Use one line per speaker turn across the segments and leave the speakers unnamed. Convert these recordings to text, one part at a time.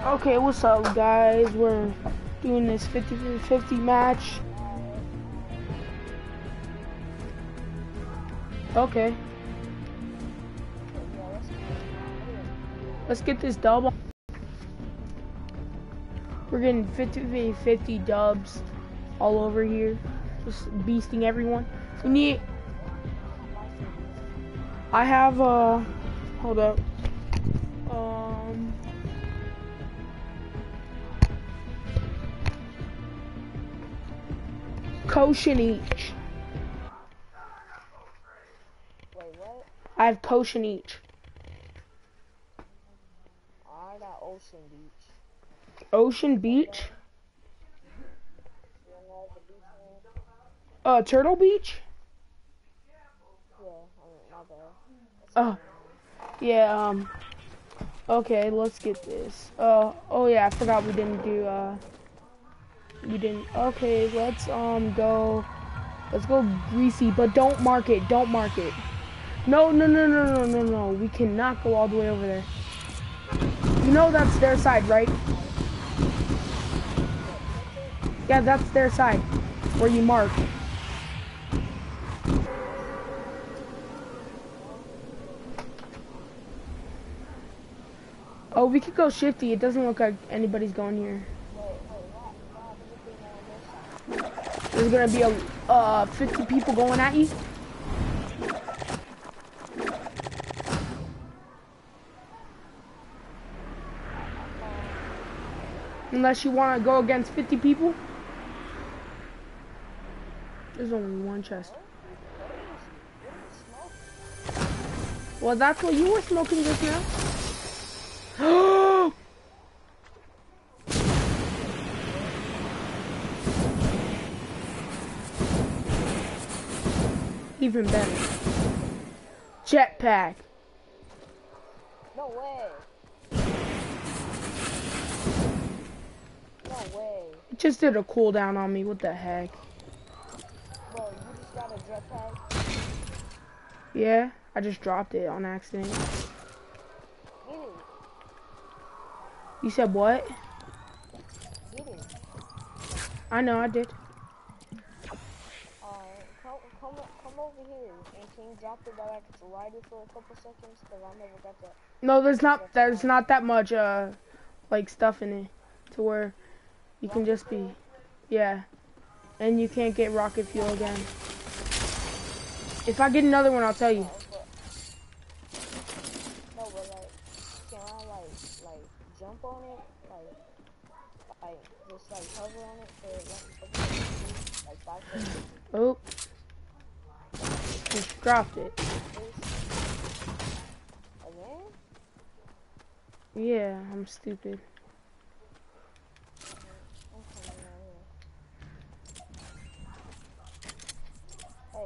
Okay, what's up, guys? We're doing this 50-50 match. Okay. Let's get this dub. We're getting 50-50 dubs all over here. Just beasting everyone. We need... I have, hold up. Potion each.
Wait, what?
I have potion each.
I got Ocean Beach.
Ocean Beach?
You know the beach name?
Turtle Beach?
Yeah, my bad.
Yeah, okay, let's get this. Oh yeah, I forgot we didn't do, okay, let's go greasy, but don't mark it, No, we cannot go all the way over there. You know that's their side, right? Yeah, that's their side, where you mark. Oh, we could go shifty, it doesn't look like anybody's going here. There's gonna be 50 people going at you. Unless you want to go against 50 people. There's only one chest. Well, that's what you were smoking just now. Even better. Jetpack.
No way. No way.
It just did a cooldown on me. What the heck?
Bro, you just got a jetpack?
Yeah, I just dropped it on accident.
Get it.
You said what?
Get it.
I know, I did.
Come over here and can you drop it that I could ride it for a couple seconds? Cause I never got that.
No, there's not that much like stuff in it to where you can just be, yeah, and you can't get rocket fuel again. If I get another one, I'll tell you.
No, but like, can I like jump on it? Like just like hover on it for like 5 seconds?
Oh, just dropped it.
Again?
Yeah, I'm stupid.
Hey,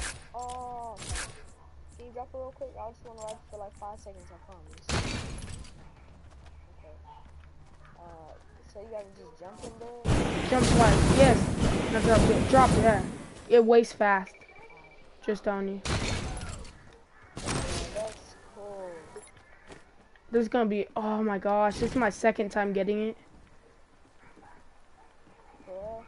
can you drop it real quick? I just want to ride for like 5 seconds, I promise. Okay. So you gotta just jump in there?
Jump twice, yes. No, drop it, yeah. It wastes fast. Just on you.
That's cool.
This is gonna be, oh my gosh, this is my second time getting it.
Yeah.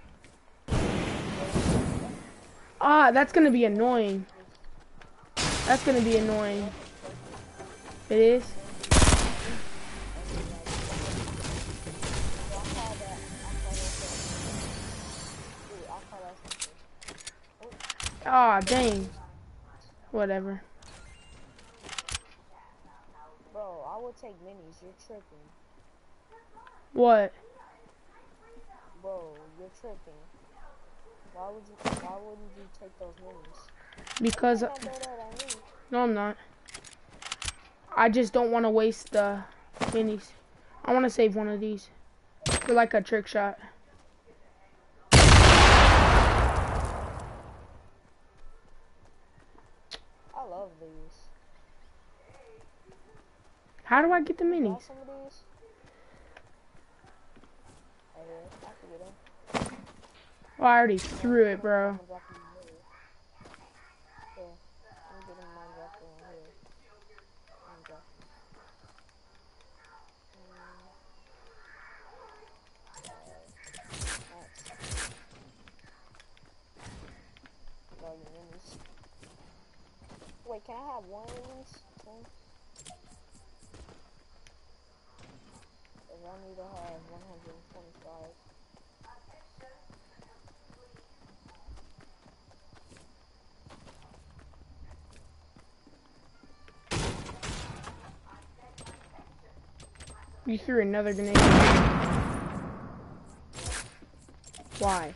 Ah, that's gonna be annoying. That's gonna be annoying. It is? Ah, dang. Whatever.
Bro, I would take minis, you're tripping.
What?
Bro, you're tripping. Why wouldn't you take those minis?
Because no, I'm not. I just don't want to waste the minis. I want to save one of these for like a trick shot.
I love these.
How do I get the minis?
Some of these? I can get them.
Oh, I already threw it, bro.
have one of these, two. If I need to have 125.
You threw another grenade. Why?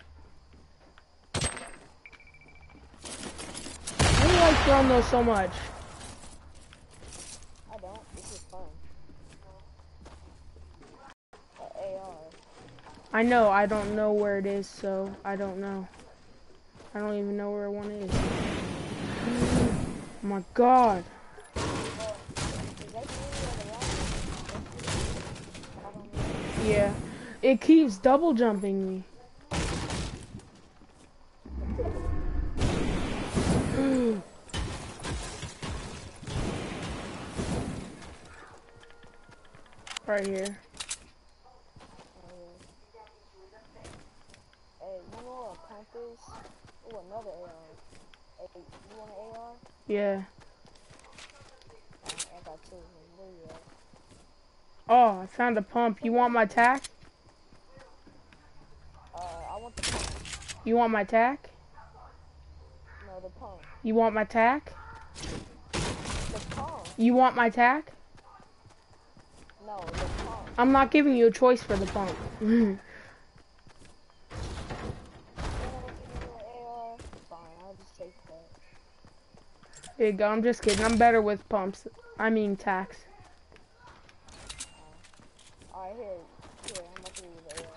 Why do you like throwing those so much?
I don't. This is fun. AR.
I know, I don't know where it is, so I don't know. I don't even know where one is. Oh my god. Yeah. It keeps double jumping me. Right here.
Hey, you know what a pump is? Oh, another AR. Hey, you want an AR?
Yeah.
I got two. Where you at?
Oh, I found a pump. You want my tack?
I want the pump.
You want my tack?
No, the pump.
You want my tack?
The pump?
You want my tack?
No, the pump.
I'm not giving you a choice for the pump.
You want AR? Fine, I'll just take that.
There you go. I'm just kidding. I'm better with pumps. I mean tacks.
Alright, here, I'm about to use the AR.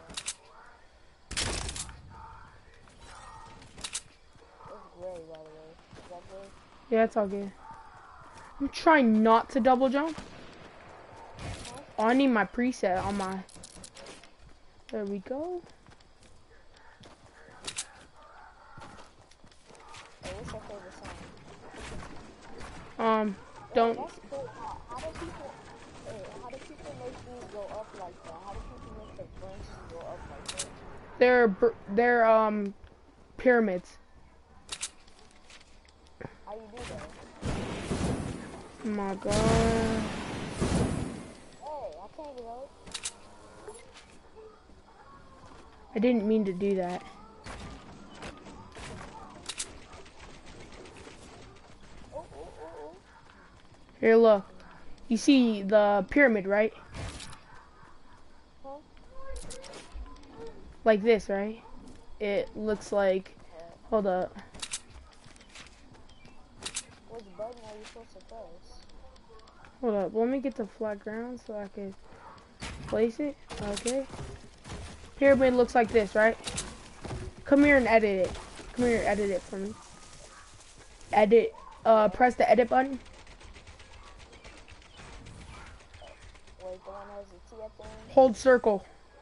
It's gray, by the way. Is that good?
Yeah, it's all good. I'm trying not to double jump. Oh, I need my preset on my... There we go.
Hey, what's your favorite song?
Don't...
That's cool. How do people make these go up like that? How do people make their branches go up like that?
They're pyramids.
How you do that?
Oh my god.
Hey, I can't help.
I didn't mean to do that. Here, look. You see the pyramid, right?
Huh?
Like this, right? It looks like... Hold up.
Which button are you supposed to press?
Hold up. Let me get the flat ground so I can place it. Okay. Pyramid looks like this, right? Come here and edit it. Come here and edit it for me. Edit. Press the edit button.
Wait, the one that has the T at the end?
Hold circle.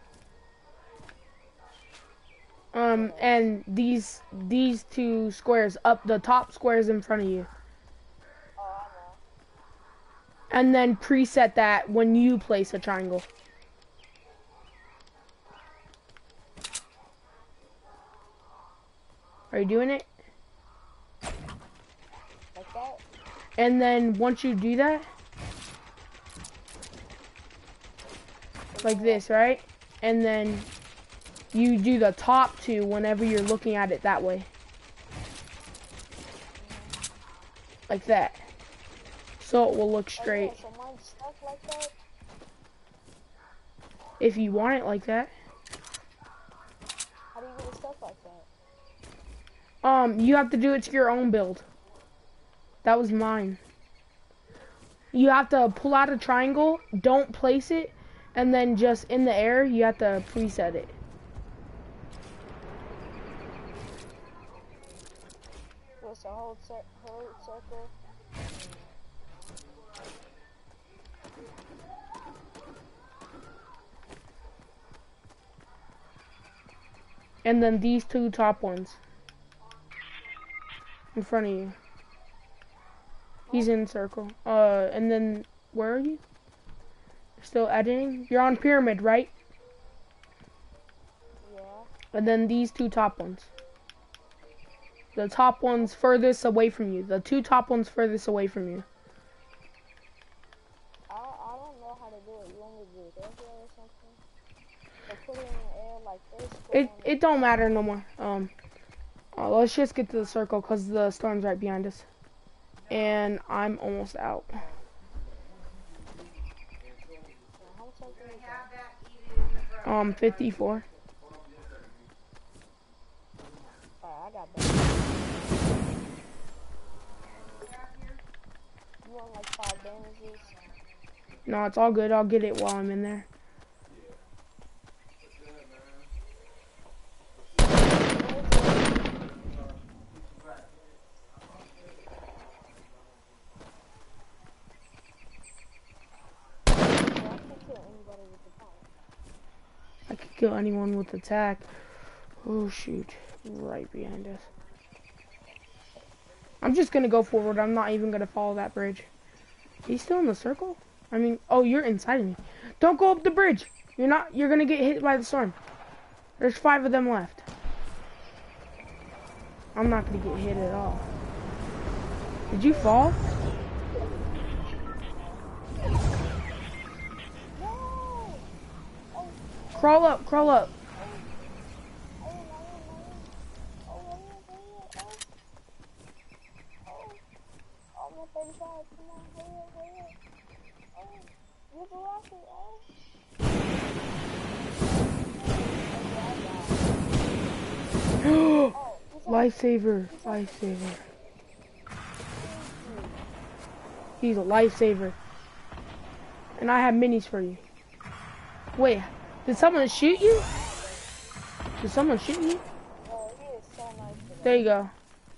And these two squares up, the top squares in front of you.
Oh, I know.
And then preset that when you place a triangle. Are you doing it?
Like that?
And then once you do that, like this, right? And then you do the top two whenever you're looking at it that way. Like that. So it will look straight.
Oh, yeah, so mine's stuck like that?
If you want it like that.
How do you get it stuck like that?
You have to do it to your own build. That was mine. You have to pull out a triangle, don't place it, and then just in the air, you have to preset it.
What's a whole circle?
And then these two top ones. In front of you. He's in circle. And then, where are you? Still editing? You're on pyramid, right?
Yeah.
And then these two top ones. The top one's furthest away from you. The two top ones furthest away from you.
I don't know how to do it. You want me to do it this way or something? Or put it in the air like this?
It don't matter no more. Let's just get to the circle because the storm's right behind us. And I'm almost out.
How much I
54.
Alright, I got that. You want like 5 bandages?
No, it's all good. I'll get it while I'm in there. I could kill anyone with attack. Oh shoot, right behind us. I'm just gonna go forward. I'm not even gonna follow that bridge. He's still in the circle? I mean, oh, you're inside of me. Don't go up the bridge. You're gonna get hit by the storm. There's 5 of them left. I'm not gonna get hit at all. Did you fall? Crawl up, crawl up. Lifesaver, lifesaver. He's a lifesaver. And I have minis for you. Wait, did someone shoot you? Did someone shoot you?
Oh, he is so nice today.
There you go.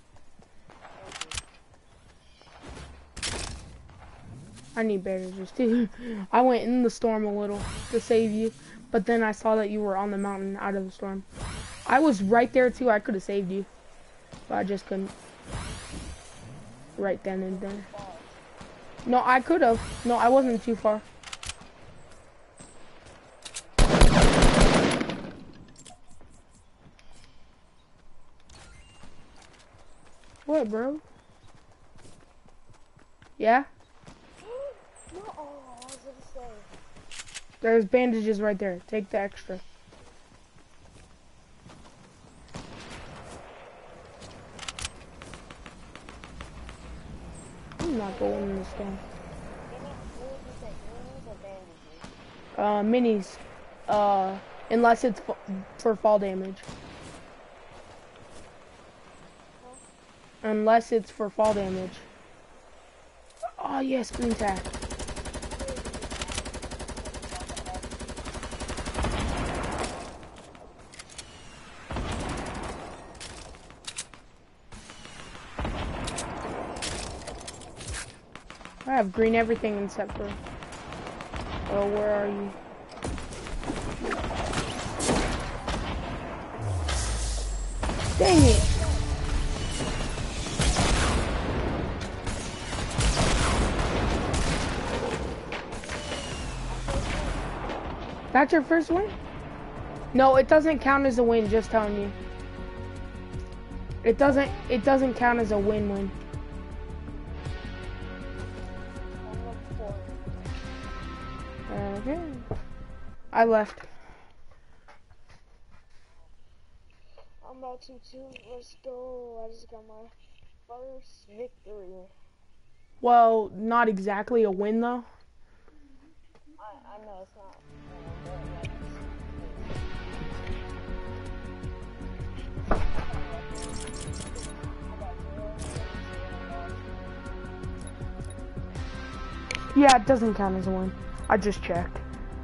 I need bandages too. I went in the storm a little to save you, but then I saw that you were on the mountain out of the storm. I was right there too. I could have saved you, but I just couldn't. Right then and there. No, I could have. No, I wasn't too far. What, bro? Yeah?
No, oh, I was gonna say.
There's bandages right there. Take the extra. I'm not going in this storm. Minis. Unless it's for fall damage. Unless it's for fall damage. Oh yeah, screen tag. I have green everything except for... Oh, where are you? Dang it! That's your first win? No, it doesn't count as a win, just telling you. It doesn't count as a win-win. Okay. I left.
I'm about to too. Let's go. I just got my first victory.
Well, not exactly a win though.
I know it's not.
Yeah, it doesn't count as a win. I just checked.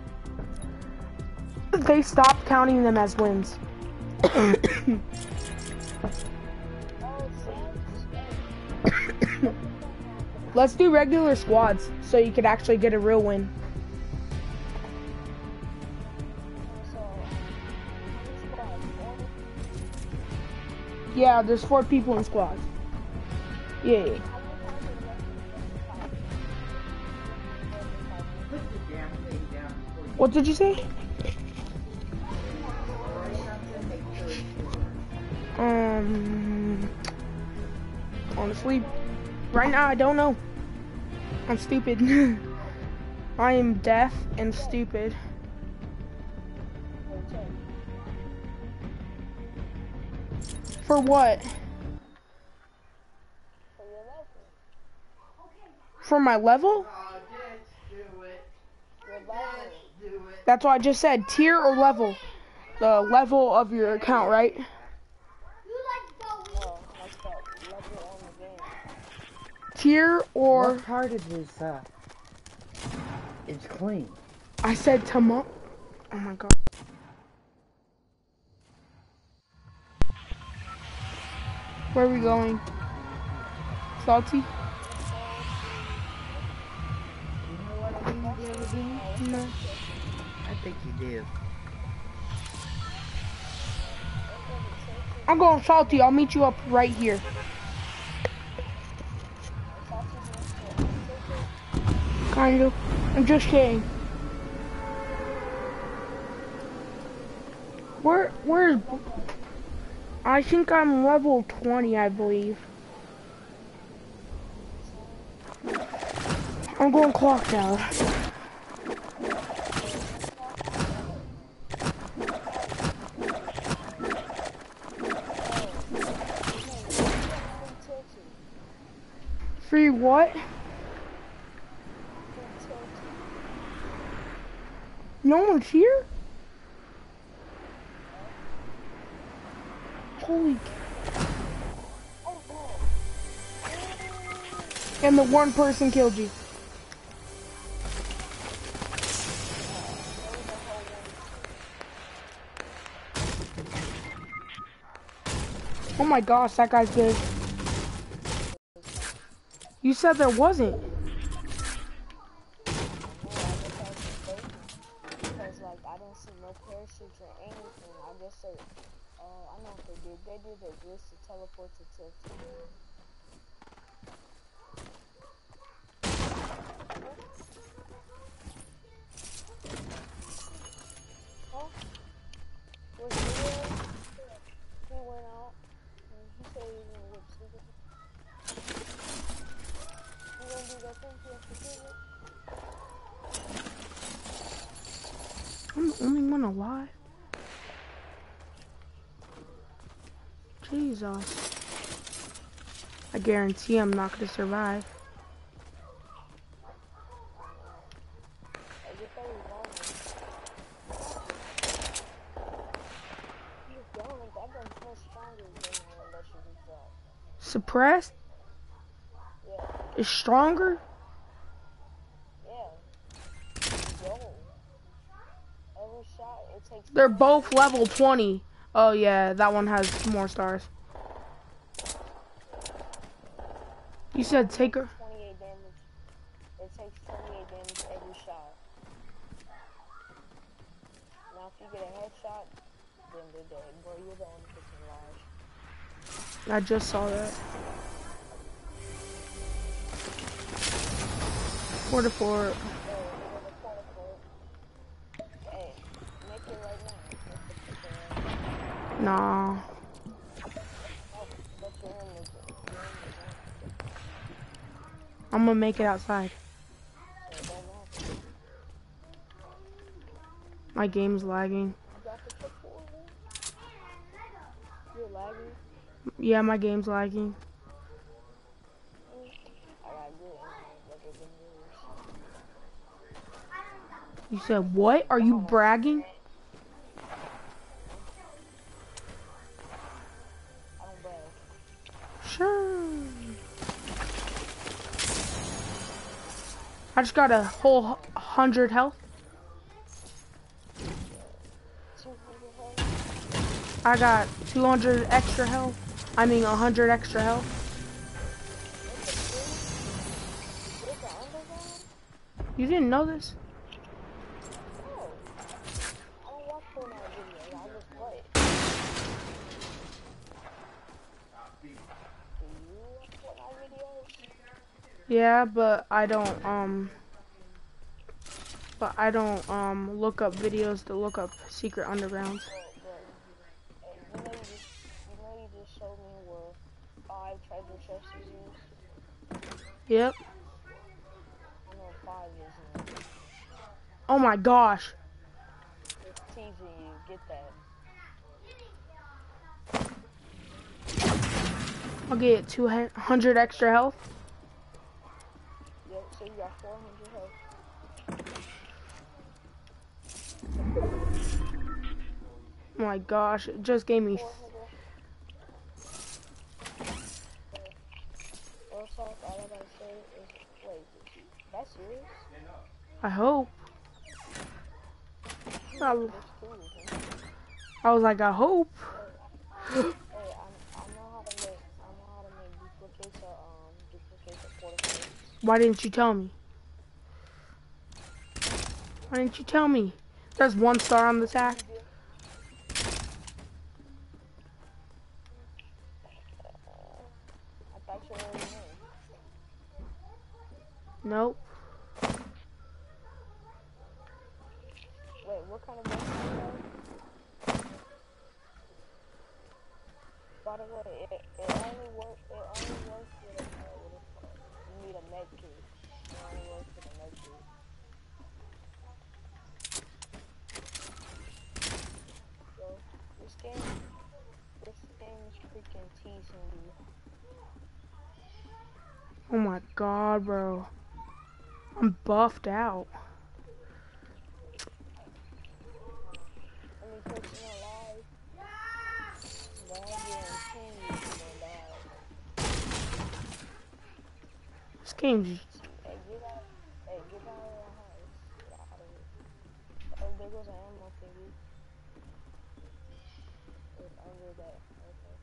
They stopped counting them as wins. Let's do regular squads so you could actually get a real win. Yeah, there's 4 people in squads. Yeah. What did you say? Honestly, right now I don't know. I'm stupid. I am deaf and stupid. For what?
For your level.
For my level?
Your level.
That's what I just said. Tier or level? The level of your account, right?
No, like the level on the game.
Tier or...
What part of this, it's clean.
I said tomorrow. Oh my god. Where are we going? Salty?
You know what I mean, David?
No.
I think you do.
I'm going salty. I'll meet you up right here. Kind of. I'm just kidding. Where's... I think I'm level 20, I believe. I'm going clock tower. Free what? No one's here? Holy... And the one person killed you. Oh my gosh, that guy's good. You said there wasn't.
Because like I didn't see no parachutes or anything. I just said, I know what they did. They did their glitch to teleport to Tilted. Huh? Was Leo? He went out and he said he was gonna whip Secret. You gonna do that thing for Secret?
I'm the only one alive. Jesus. I guarantee I'm not gonna survive. Suppressed?
Yeah.
Is stronger?
Yeah. Yo. Every shot, it takes...
They're both level 20. Oh yeah, that one has more stars. You said take her.
28 damage. It takes 28 damage every shot. Now if you get a headshot, then they're dead. Bro, you're the only person alive.
I just saw that. 4-4.
Hey, make it right now.
Nah.
But you're in the
I'm gonna make it outside. My game's lagging.
You're lagging?
Yeah, my game's lagging. You said what? Are you bragging?
I don't brag.
Sure. I just got a whole 100 health.
200 health?
I got 200 extra health. I mean 100 extra health. You didn't know this?
No. I don't watch Fortnite videos, I just play it. Do you watch Fortnite videos?
Yeah, but I don't look up videos to look up secret undergrounds.
You know you just showed me where 5 treasure chests is used?
Yep.
I know 5 isn't.
Oh my gosh.
It's teasing you. Get that.
I'll get 200 extra health.
Yep, so you got 400 health.
Oh my gosh, it just gave me.
400. Real talk, all I gotta say is, wait, that's yours?
I hope. I,
Looks cool, man.
I was like, I hope.
Hey, I know how to make duplicates of portafort.
Why didn't you tell me? Why didn't you tell me? There's 1 star on the sack.
I thought you already knew.
Nope.
Wait, what kind of gun do you have? By the way, it only works with a, what it's called. You need a med kit. It only works with a med kit. So, this game is freaking teasing you.
Oh my god, bro. I'm buffed out.
Only person alive. But I guarantee you gonna die.
This game's.
Hey, get out of the house. Get out of it. Oh, there goes an ammo thingy. It's under that. Okay.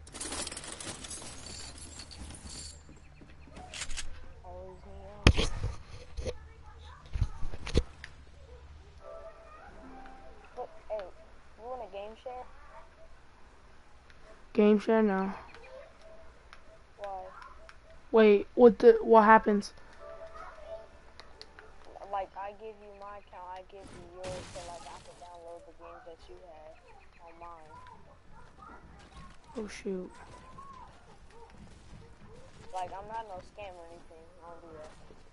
Always need ammo. Look, hey, you want a game share?
Game share now.
Why?
Wait, what happens?
Like, I give you my account, I give you yours, so like I can download the games that you have on mine.
Oh shoot.
Like, I'm not no scam or anything. I don't do that.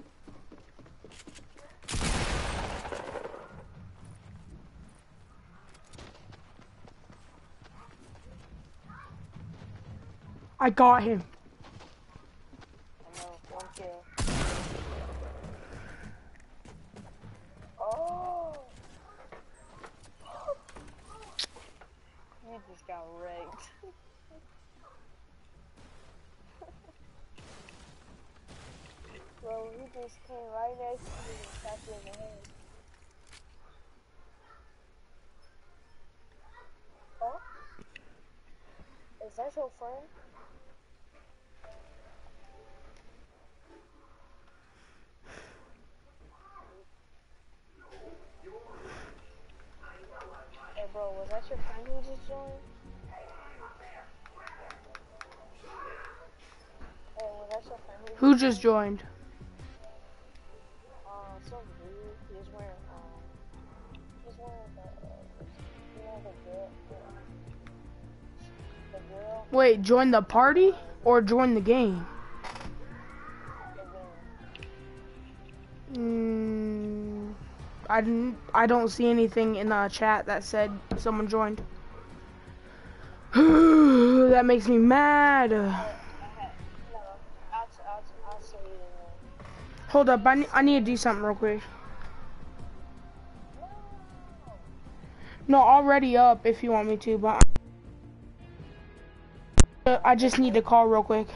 I got him.
I know, 1 kill. Oh! You just got wrecked. Bro, he just came right next to me and tapped you in the head. Oh? Is that your friend? Hey bro, was that your friend who just joined? Hey, was that your friend
Who
who just
just
joined?
joined?
Some dude, he's wearing the, you know, the girl,
Wait, join the party or join the game?
the game.
I don't see anything in the chat that said someone joined. That makes me mad.
No, I'll say it in there.
Hold up, I need to do something real quick. No, already up if you want me to, but I just need to call real quick.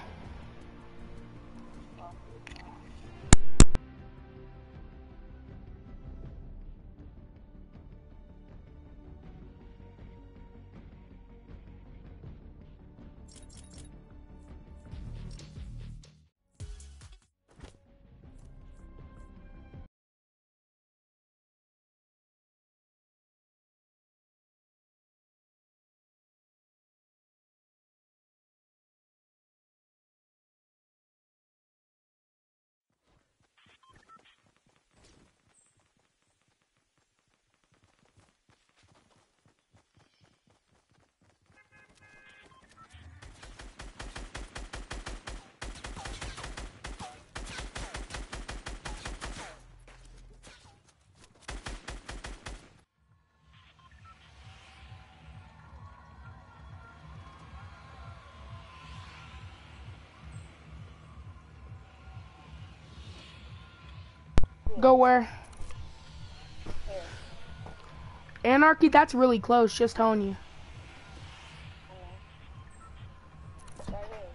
Go where?
Here.
Anarchy, that's really close, just telling you.
I know. It's right here.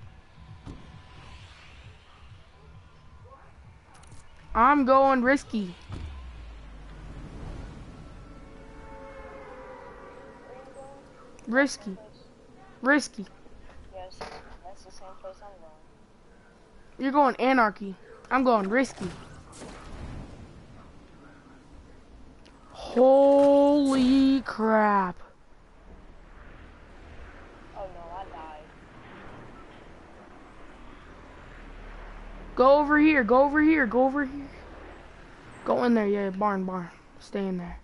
I'm going risky.
Where you going?
Risky.
Place?
Risky.
Yes, that's the same place I'm going.
You're going anarchy. I'm going risky. Holy crap.
Oh no, I died.
Go over here, go over here, go over here. Go in there, yeah, barn. Stay in there.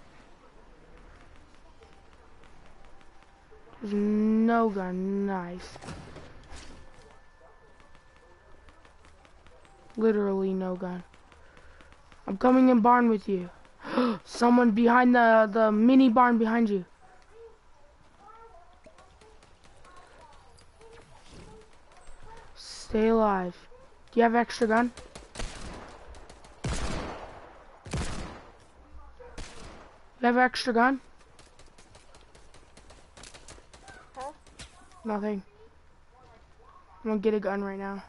There's no gun, nice. Literally no gun. I'm coming in barn with you. Someone behind the mini barn behind you. Stay alive. Do you have extra gun? You have extra gun?
Huh?
Nothing. I'm gonna get a gun right now.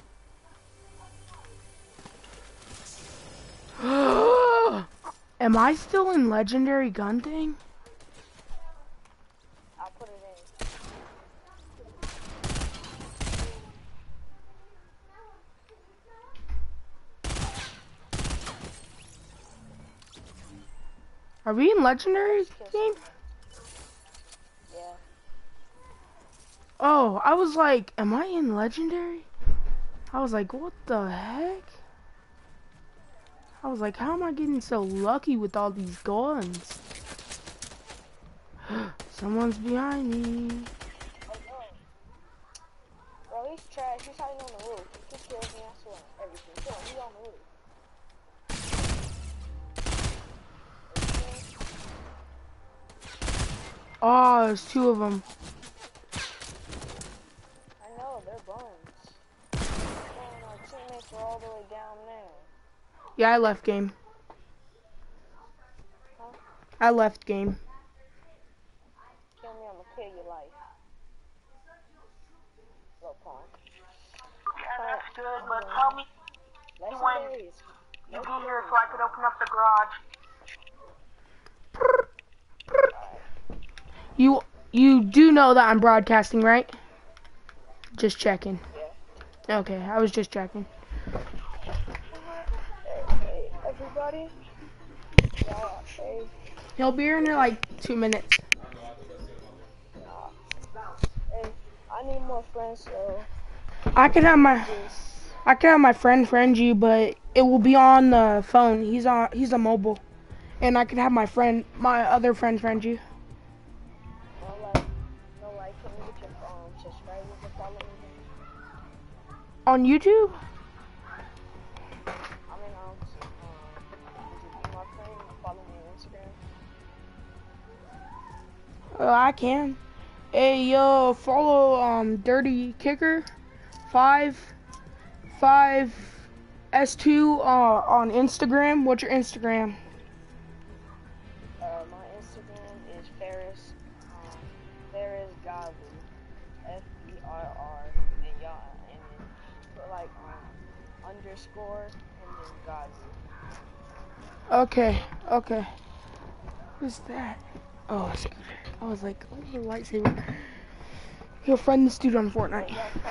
Am I still in legendary gun thing?
I'll put it in.
Are we in legendary game?
Yeah.
Oh, I was like, am I in legendary? I was like, what the heck? I was like, how am I getting so lucky with all these guns? Someone's behind me.
Oh no. Bro, he's trash. He's hiding on the roof. He kills me, I swear. Everything. Kill him. He's on the roof.
Oh, there's two of them.
I know, they're buns. And our teammates are all the way down there.
Yeah, I left game.
Huh?
I left game.
Kill me, I'm gonna kill your life. Little punk.
Yeah, that's good, but tell me
Legendaries.
you be here so I could open up the garage.
You do know that I'm broadcasting, right? Just checking.
Yeah.
Okay, I was just checking.
Hey, everybody. Hey.
He'll be here in like 2 minutes.
Hey, I need more friends, so
I could have my
just
friend you, but it will be on the phone. He's a mobile, and I could have my other friend you.
can you get your subscribers to follow me?
On YouTube?
I mean, would you be my friend and follow me on Instagram?
I can. Hey yo, follow Dirty Kicker 5 S2 on Instagram. What's your Instagram?
My Instagram is Ferris Gavu, FERR, and y'all, and then put like underscore and then Gavu.
Okay. Who's that? Oh, a scooter. I was like, oh, the lightsaber. He'll friend this dude on Fortnite.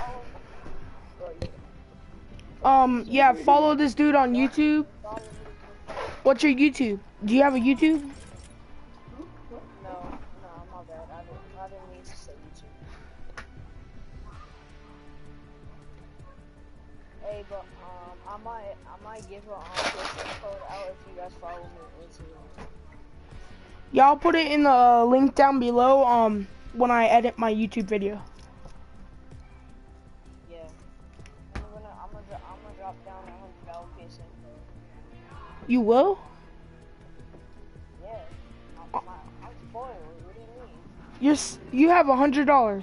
Yeah, follow this dude on YouTube. What's your YouTube? Do you have a YouTube?
No, my bad. I didn't mean to say YouTube. Hey, but I might give a discount code out if you guys follow me on Instagram.
Yeah, I'll put it in the link down below when I edit my YouTube video.
Yeah. I'm gonna drop down $100 PSN.
You will?
Yeah. I'm spoiled. What do you mean?
You have $100.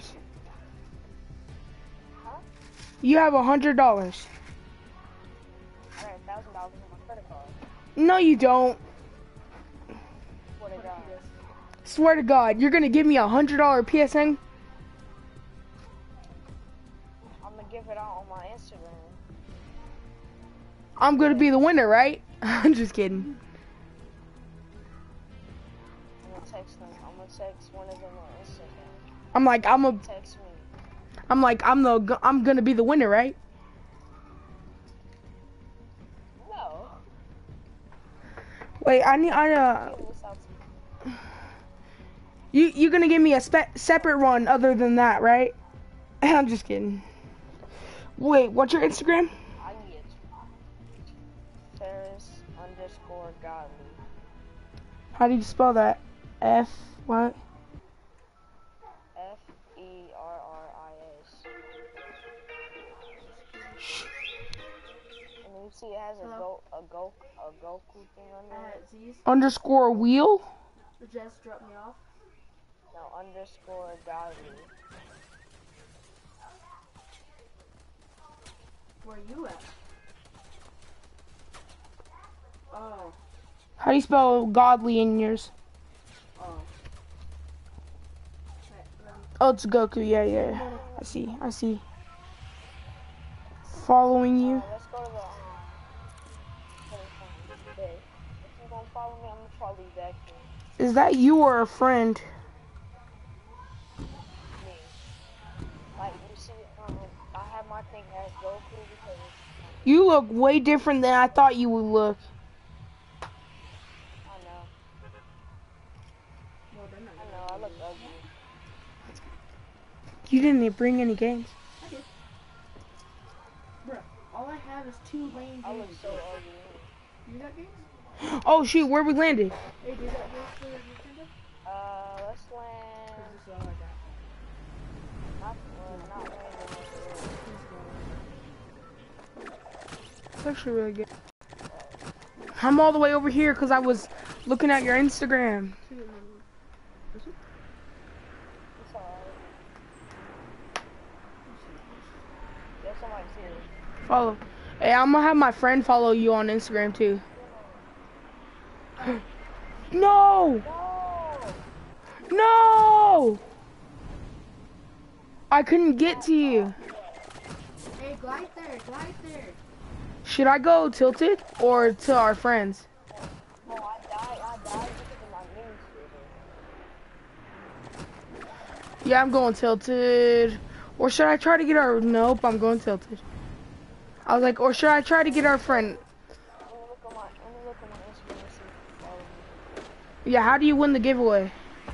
Huh?
You have $100.
I got $1,000 on my credit card.
No, you don't.
What a guy.
Swear to God, you're gonna give me $100 PSN?
I'm gonna give it out on my Instagram.
I'm gonna be the winner, right? I'm just kidding.
I'm gonna text them. I'm gonna text one of them on Instagram.
Text me. I'm gonna be the winner, right?
No.
Wait, you gonna give me a separate one other than that, right? I'm just kidding. Wait, what's your Instagram?
I get Ferris_Godly.
How do you spell that? F what?
FERRIS. And you see it has a Goku thing under it.
Underscore wheel?
Just dropped me off.
No, _Godly.
Where you at? Oh.
How do you spell godly in yours?
Oh.
Oh, it's Goku. Yeah. I see. Following you.
Let's go to the If you're gonna follow me, I'm gonna follow you back here.
Is that you or a friend?
Me. Like, you see, I have my thing as Goku because
You look way different than I thought you would look.
I know, I look ugly.
You didn't bring any games.
Bruh, all I have is 2 lane
I look
games.
so ugly.
You got games?
Oh shoot, where we landed?
Hey, do you got games for your Nintendo?
Let's land.
This is all I got.
Not landing.
It's actually really good. I'm all the way over here because I was looking at your Instagram.
It's alright. There's somebody's here.
Follow. Hey, I'm gonna have my friend follow you on Instagram too. No! No! I couldn't get to you.
Hey, glide there.
Should I go tilted or to our friends?
No, I died because of my mini
Yeah, I'm going tilted. Or should I try to get our... Nope, I'm going tilted. I was like, or should I try to get our friend?
Let me look on my Instagram and see if you follow me.
Yeah, how do you win the giveaway?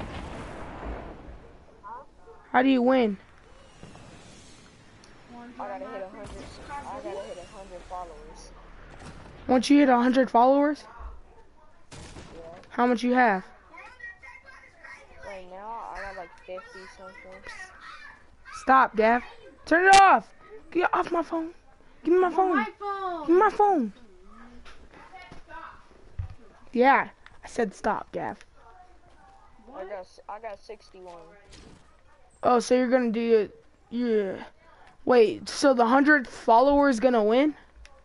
How do you win?
I gotta hit 100 followers.
Once you hit 100 followers?
Yeah.
How much you have?
Right now, I got like 50 something.
Stop, Gav. Turn it off. Get off my phone. Give me my phone. Give me my phone. Yeah, I said stop, Gav.
I got 61.
Oh, so you're gonna do it? Yeah. Wait, so the 100th follower is gonna win?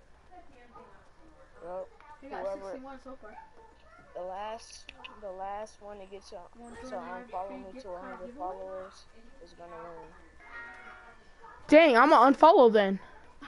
Yup.
You got 61 so far.
The last one to get to unfollow me to 100 followers is gonna win.
Dang, I'm gonna unfollow then.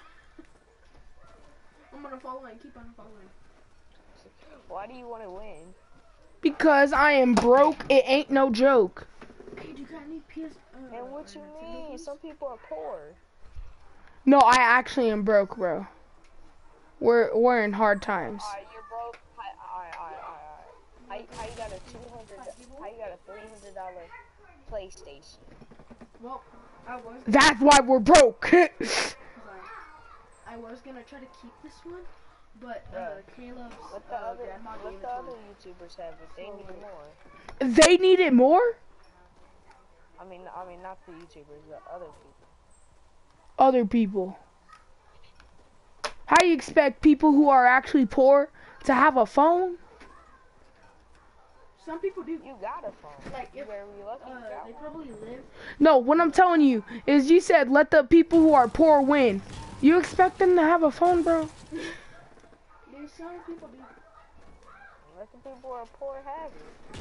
I'm gonna follow and keep on following.
Why do you want to win?
Because I am broke, it ain't no joke.
Hey, do you got any PS?
And what you mean? Some people are poor.
No, I actually am broke, bro. We're in hard times.
Alright, you're broke. Alright. How you got a $300 PlayStation?
Well, I was.
That's why we're broke.
I was gonna try to keep this one, but Caleb's
What the other
grandma gave it to him.
YouTubers have it? They need more.
They need it more?
I mean, not the YouTubers, the other people.
Other people. How do you expect people who are actually poor to have a phone?
Some people do.
You got a phone.
Like,
You
if
better be lucky. You got
they
one.
probably live.
No, what I'm telling you is you said let the people who are poor win. You expect them to have a phone, bro?
There's some people do.
Let the people who are poor have it.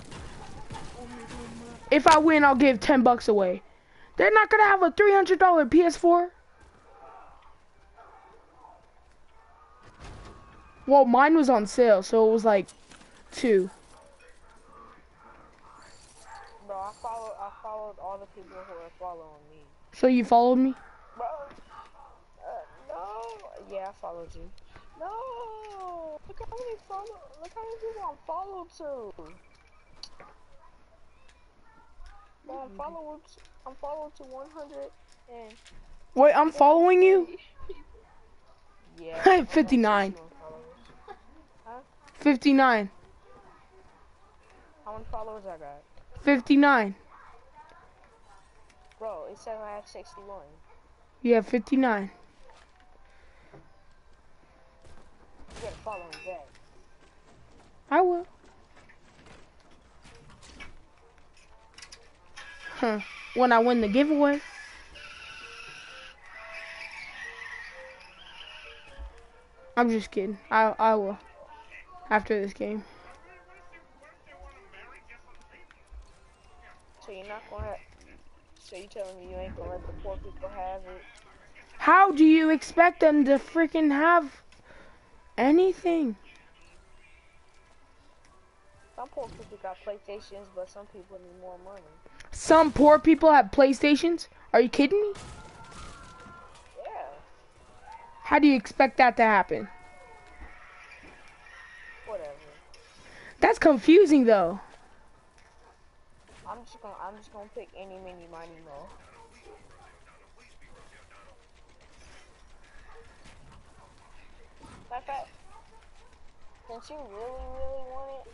If I win, I'll give $10 away. They're not gonna have a $300 PS4. Well, mine was on sale, so it was like 2.
Bro, I followed all the people who are following me.
So you followed me?
Bro, no. Yeah, I followed you. No. Look how many people I'm followed to. Bro, I'm followed to 100 and.
Wait, I'm following you?
Yeah.
I have 59.
Huh?
59.
How many followers I got?
59.
Bro, it says I have 61.
You have 59.
You gotta follow me back.
I will. Huh. When I win the giveaway. I'm just kidding. I will. After this game.
So you're not gonna have... So you telling me you ain't gonna let the poor people have it?
How do you expect them to freaking have anything?
Some poor people got PlayStations, but some people need more money.
Some poor people have PlayStations? Are you kidding me?
Yeah.
How do you expect that to happen?
Whatever.
That's confusing though.
I'm just gonna pick any, mini, miny, mo. Matter of fact, since you really, really want it,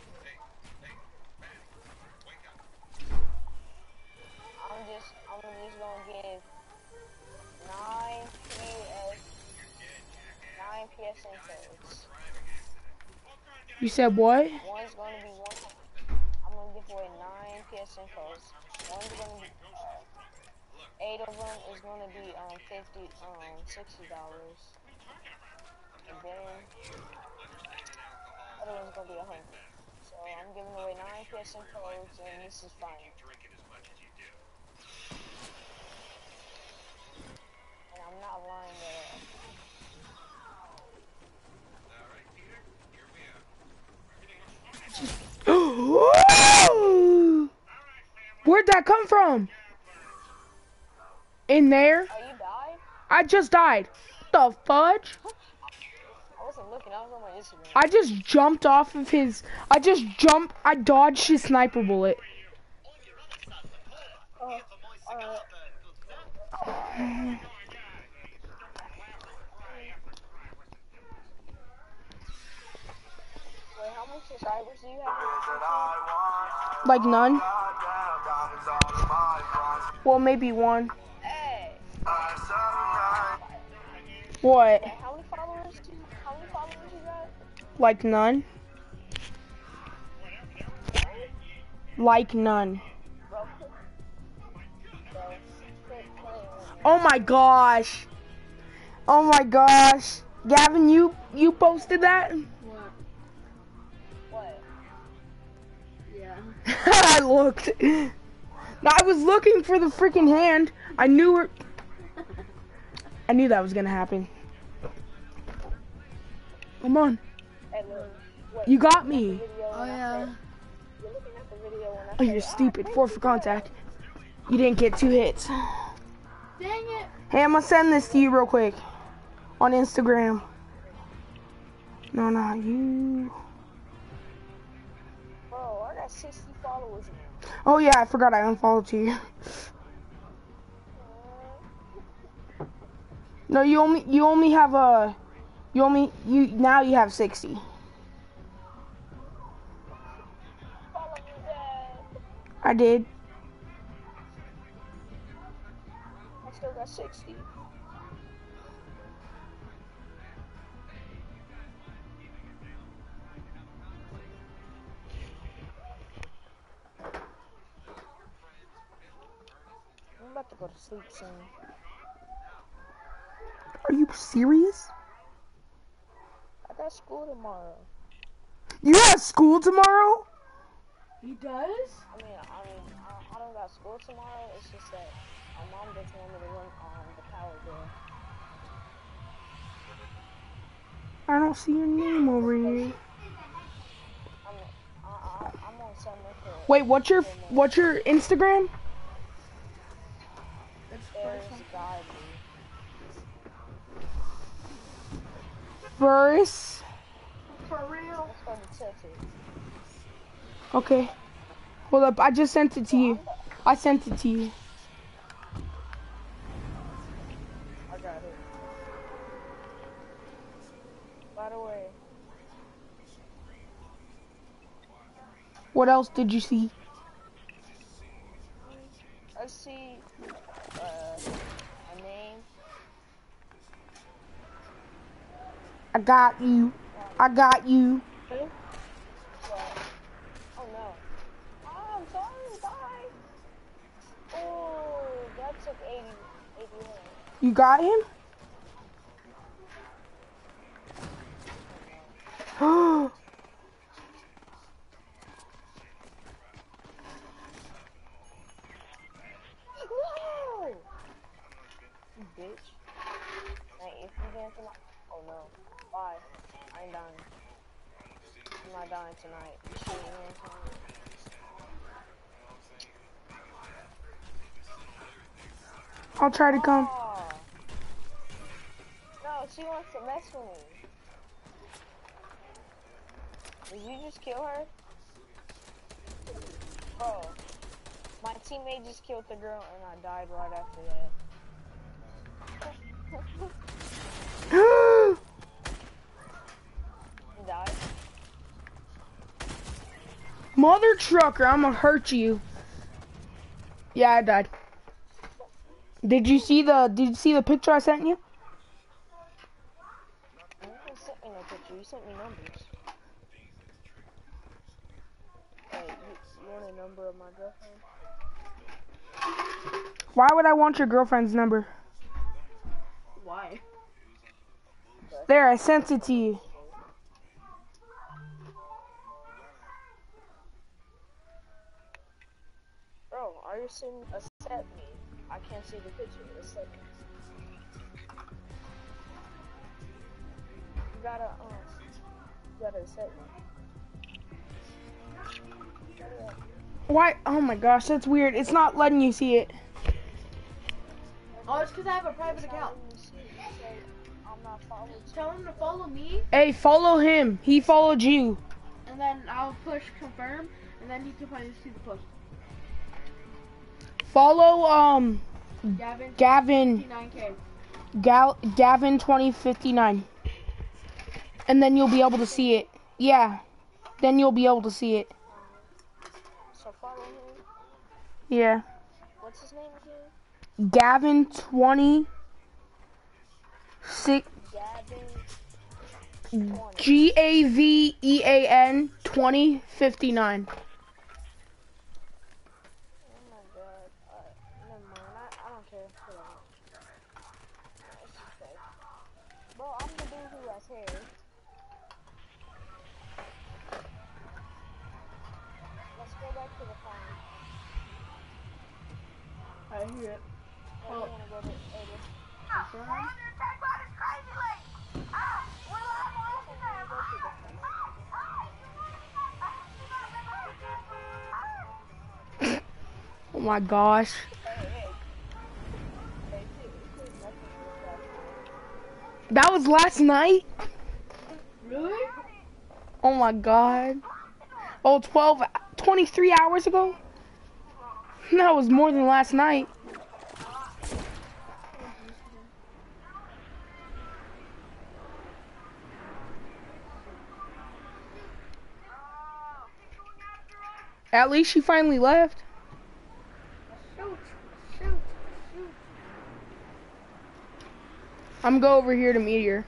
I'm just gonna give 9 PSN codes.
You said what?
One's gonna be one. I'm gonna give away 9 PSN codes. One's gonna be 8 of them is gonna be $60. And then other one's gonna be 100. So I'm giving away 9 PSN codes, and this is fine. And I'm not lying at
all. Where'd that come from? In there?
Oh, you died?
I just died. What the fudge?
I wasn't looking, I was on my Instagram.
I just jumped off of his... I dodged his sniper bullet.
Alright. Wait, how many subscribers do you have?
Like none? Well, maybe one.
Hey!
What?
How many followers you got?
Like none? Like none. Oh my gosh. Oh my gosh. Gavin, you posted that?
What?
Yeah.
I looked. I was looking for the freaking hand. I knew that was gonna happen. Come on.
Hey, look. Wait,
You got me.
Oh yeah.
You're looking at the video when I
Oh, you're stupid. 4 for contact. You didn't get 2 hits.
Dang it.
Hey, I'm gonna send this to you real quick. On Instagram. No, not you.
Bro, I got 60 followers now.
Oh yeah, I forgot I unfollowed you. No, you only have now you have 60.
Follow me back.
I did.
I still got 60. I'm about to go to sleep soon.
Are you serious?
I got school tomorrow.
You have school tomorrow?
He does?
I don't got school tomorrow. It's just that my mom just wanted me to run the power bill.
I don't see your name over here.
I'm on summer for
Wait, what's your Instagram?
there's godly.
Burris.
For real?
Let's go to Tilted.
Okay. Hold up, I just sent it to you. I sent it to you.
I got it. By the way,
What else did you see?
let's see a name.
I got you. I got you.
Oh no. Oh, I'm sorry, bye. Oh, that took 80 minutes.
You got him?
No! You bitch. Hey, if you dance tonight. Oh no. Bye. I ain't dying. I'm not dying tonight. You shooting me tonight?
I'll try to come.
Oh. No, she wants to mess with me. Did you just kill her? Oh. My teammate just killed the girl and I died right after that. You died?
Mother trucker, I'm gonna hurt you. Yeah, I died. Did you see the picture I sent you?
You didn't send me no picture, you sent me numbers. Hey, you want a number of my girlfriend?
Why would I want your girlfriend's number?
Why?
There, I sent it to you.
Bro, are you saying accept me? I can't see the picture, accept me. You gotta accept me.
Why? Oh my gosh, that's weird. It's not letting you see it.
Oh, it's because I have a private account.
I'm not following you.
Tell him to follow me,
Hey, follow him. He followed you.
and then I'll push confirm, and then he can probably see the post.
Follow
Gavin,
Gavin
59K.
Gavin 2059. And then you'll be able to see it. Yeah. Then you'll be able to see it.
So follow him.
Yeah.
What's his name again?
Gavin 26
Gavin 20.
GAVEAN 2059.
Oh my god. Never mind. I don't care. Whatever. It's just fake. Bro, I'm the dude who has hair. Let's go back to the farm.
I hear it.
Oh, we wanna go to Ada.
Confirm.
Oh my gosh. That was last night?
Really?
Oh my god. Oh, 23 hours ago? That was more than last night. At least she finally left. I'm gonna go over here to meet her.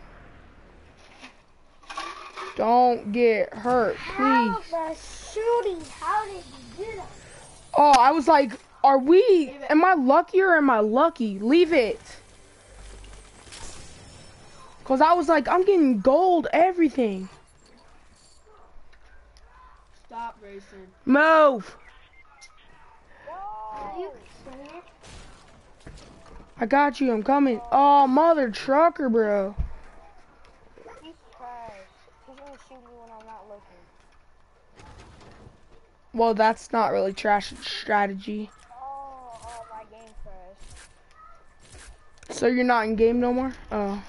Don't get hurt, please.
How did you do that?
Oh, I was like, am I lucky or am I lucky? Leave it. Cause I was like, I'm getting gold, everything.
stop, Grayson.
Move!
You seen it?
I got you, I'm coming. Oh, mother trucker, bro.
He's trash. He's gonna shoot me when I'm not looking.
Well, that's not really trash strategy.
Oh, my game crashed.
So you're not in game no more? Oh.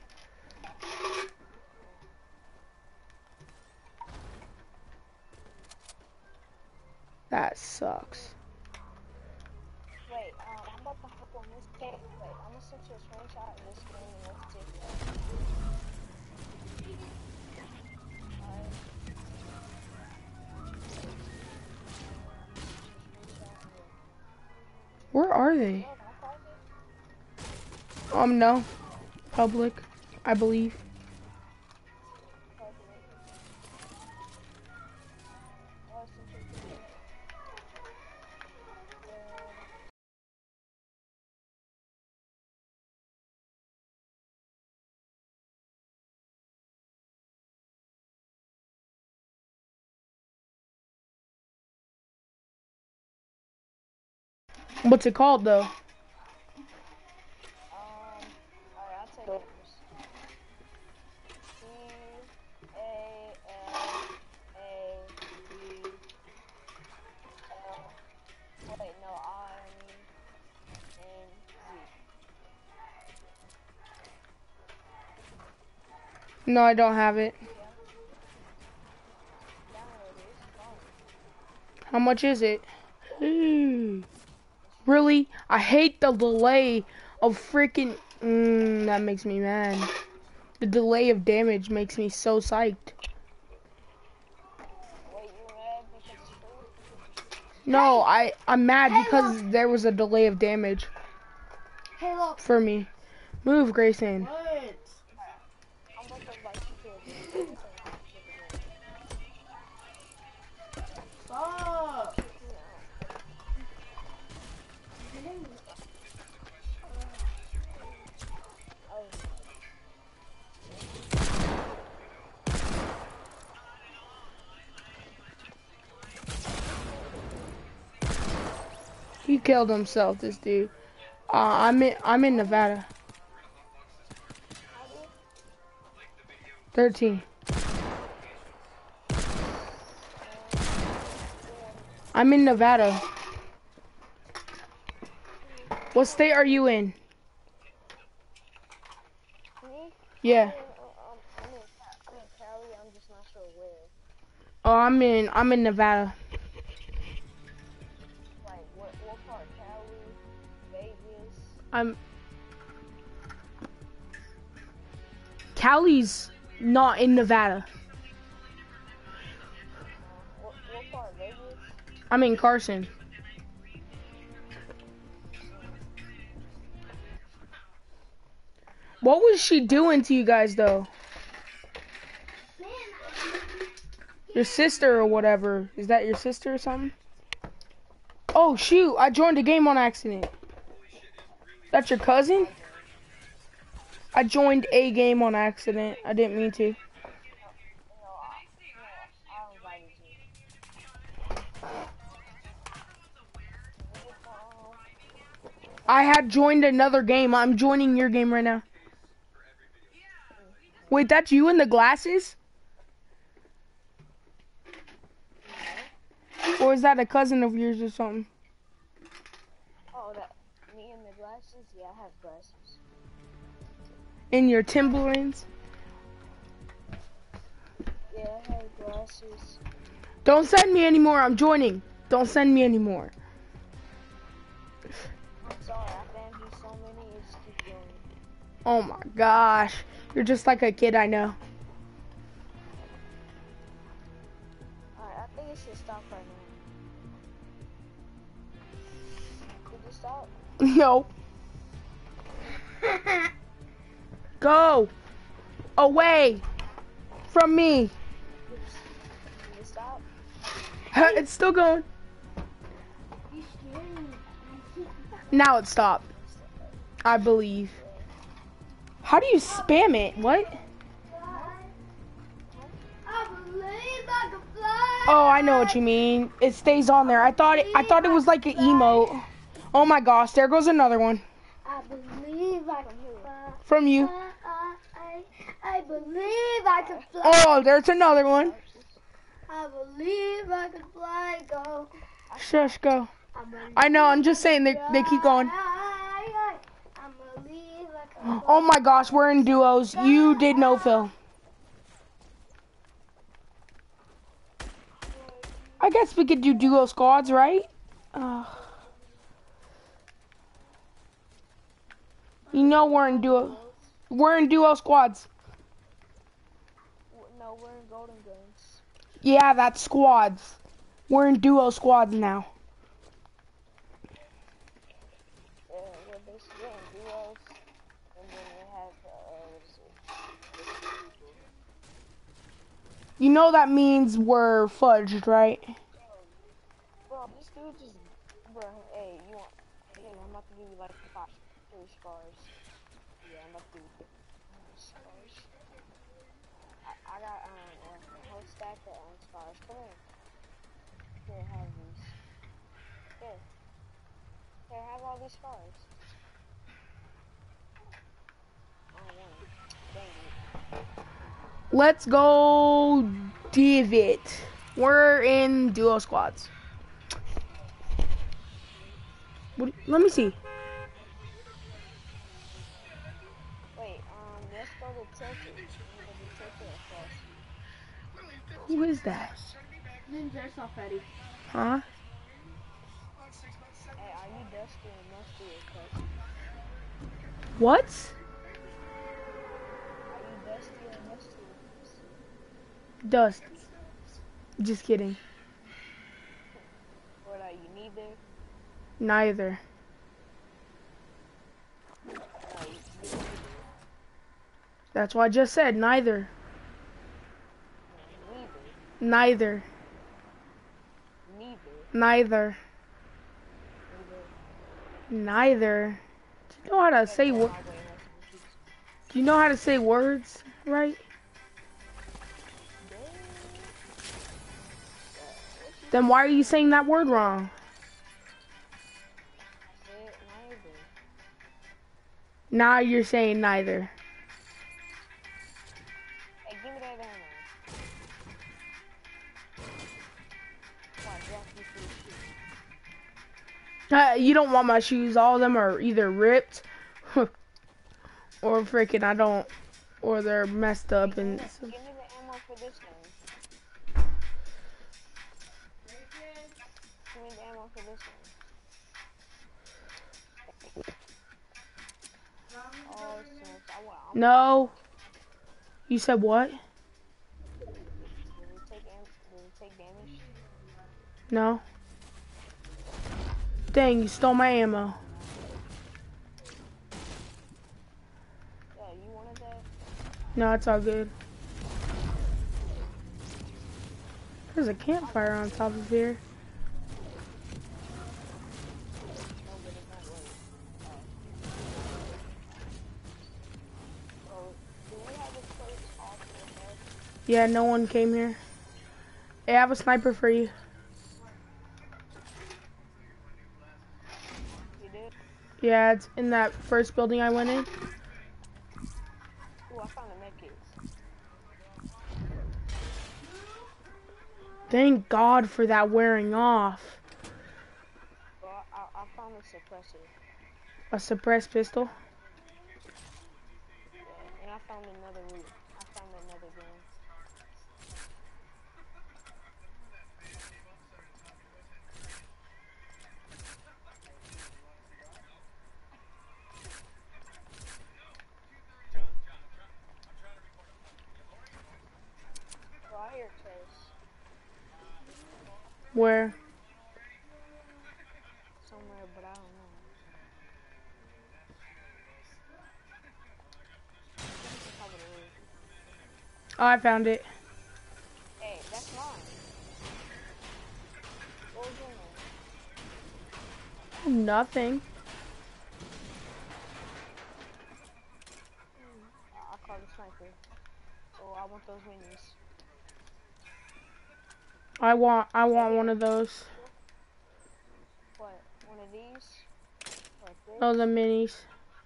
That sucks.
Wait, I'm about to hop on this game. Wait, I'm gonna send you a screenshot of this game and let's see. Alright.
Where are they? No. Public, I believe. What's it called though?
Alright, I'll take it first. C-A-L-A-B-L. Wait, no, I-N-E-N-Z.
No, I don't have it.
Download it, it's fun.
How much is it? Really? I hate the delay of freaking. That makes me mad. The delay of damage makes me so psyched.
Wait, you mad because it's free?
No, I'm mad because there was a delay of damage
Hey, look.
for me. Move, Grayson.
What?
I'm about to invite you to a game.
Stop.
He killed himself, this dude. I'm in Nevada. 13. I'm in Nevada. What state are you in?
Me?
Yeah.
I'm in Cali, I'm just not sure where.
Oh, I'm in Nevada.
Like, what part? Cali? Vegas?
Cali's not in Nevada.
What part? Vegas?
I'm in Carson. What was she doing to you guys though? Your sister or whatever. Is that your sister or something? Oh shoot, I joined a game on accident. That's your cousin? I joined a game on accident. I didn't mean to.
No, I invited you.
I had joined another game. I'm joining your game right now. Wait, that's you in the glasses? Or is that a cousin of yours or something?
Oh, that me and the glasses? Yeah, I have glasses.
In your Timberlands?
Yeah, I have glasses.
Don't send me anymore. I'm joining. Don't send me anymore.
I'm sorry, I banned you so many, you just keep going.
Oh my gosh. You're just like a kid I know.
Alright, I think it should stop right now. Did it stop?
No. Go away from me.
Did it stop?
It's still going. Now it stopped. I believe. How do you spam it? What?
I believe I can fly.
Oh, I know what you mean. It stays on there. I thought it was like an emote. Oh my gosh, there goes another one.
I believe I can fly.
From you.
I believe I can fly.
Oh, there's another one.
I believe I can fly. Go.
Shush, go.
I'm gonna
I know, I'm just saying they keep going.
I'm gonna leave like a
Oh my gosh, we're in duos. You did no fill. I guess we could do duo squads, right? You know we're in duo. We're in duo squads.
No, we're in Golden Guns.
Yeah, that's squads. We're in duo squads now.
Yeah, we're basically in duos. And then we have, what is it?
You know that means we're fudged, right?
Bro, this dude just, bro, hey, you want, hey, I'm about to give you like 3 scars. Yeah, I'm about to give you 3 scars. I got, a whole stack of, scars. Come here. Here, have these. Here. Here, have all these scars. I don't want them. Dang it.
Let's go, David. We're in duo squads. Let me see.
Wait, let's go to Tilted. I'm gonna do Tilted at first.
Who is that?
Ninja airsoft Eddie.
Huh?
Hey, are you Dusty and Musty or Custy?
What?
Are you Dusty or Musty or Custy?
Dust. Just kidding.
What are you, neither?
Neither. That's what I just said. Neither. Neither. Neither. Neither. Do you know how to say words? Do you know how to say words, right? Then why are you saying that word wrong? Now you're saying neither.
Hey, give me that ammo.
You don't want my shoes. All of them are either ripped or freaking or they're messed up and.
Give me the ammo for this one. Give me the ammo for this one. Oh, so
No. You said what?
Did it take damage?
No. Dang, you stole my ammo.
Yeah, you wanted that?
No, it's all good. There's a campfire on top of here.
No, but it don't work. Oh, do we have this place off to the head?
Yeah, no one came here. Hey, I have a sniper for you.
You did?
Yeah, it's in that first building I went in.
Ooh, I found a medkit.
Thank God for that wearing off.
Well, I found a suppressor.
A suppressed pistol.
Yeah, and I found another loot. I found another gun. Oh, I hear Chase.
Where?
Somewhere, but I don't know. Top of the roof.
Oh, I found it.
Hey, that's mine. What was in there?
Nothing.
I called the sniper. Oh, I want those minis.
I want one of those.
What? One of these? Like this?
Oh, the minis.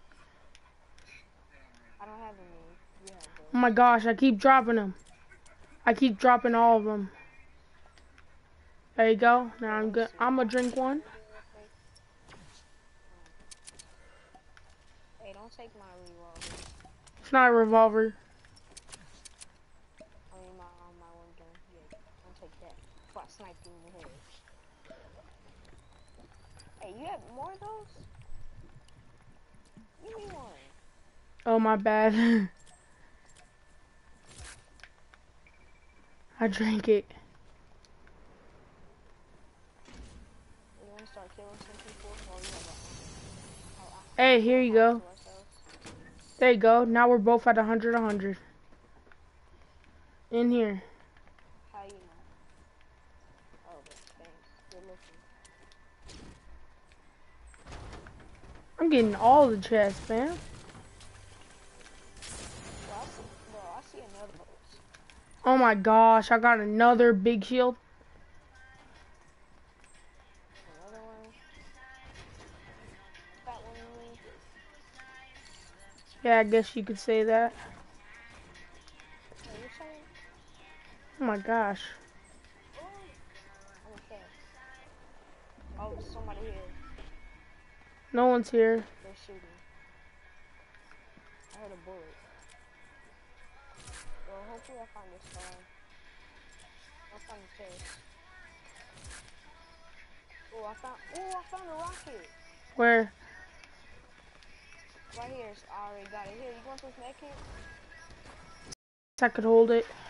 I don't have any. You have those.
Oh my gosh, I keep dropping them. I keep dropping all of them. There you go. Now I'm good. I'm gonna drink one.
Hey, don't take my revolver.
It's not a revolver.
I mean, my one gun. Yeah, don't take that. Before I snipe you in the head. Hey, you have more of those? Give me one.
Oh, my bad. I drank it.
You want to start killing some people? Or you have
Hey, here you go. There you go. Now we're both at 100, 100. In here.
How you know? Oh, thanks. Good looking.
I'm getting all the chests, man.
Bro, I see another boat.
Oh my gosh, I got another big shield.
Another one. That one you mean?
Yeah, I guess you could say that.
What are you saying?
Oh my gosh.
Okay. Oh, there's somebody here.
No one's here.
They're shooting. I heard a bullet. Well, hopefully I find this guy. I'll find the chest. Oh, I found a rocket.
Where?
Right here. I already got it. Here, you want this med kit?
I could hold it.